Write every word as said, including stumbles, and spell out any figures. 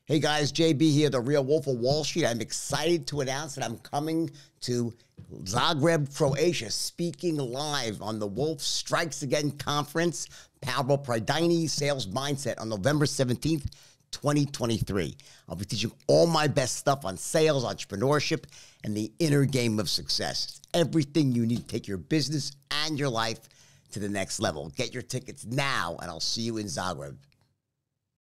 Hey guys, J B here, the Real Wolf of Wall Street. I'm excited to announce that I'm coming to Zagreb, Croatia, speaking live on the Wolf Strikes Again conference, powered by Prodajni Sales Mindset on November seventeenth, twenty twenty-three. I'll be teaching all my best stuff on sales, entrepreneurship, and the inner game of success. Everything you need to take your business and your life to the next level. Get your tickets now, and I'll see you in Zagreb.